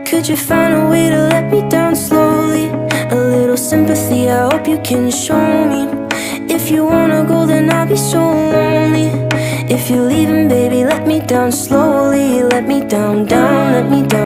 Could you find a way to let me down slowly? A little sympathy, I hope you can show me. If you wanna go, then I'll be so lonely. If you're leaving, baby, let me down slowly. Let me down, down, let me down.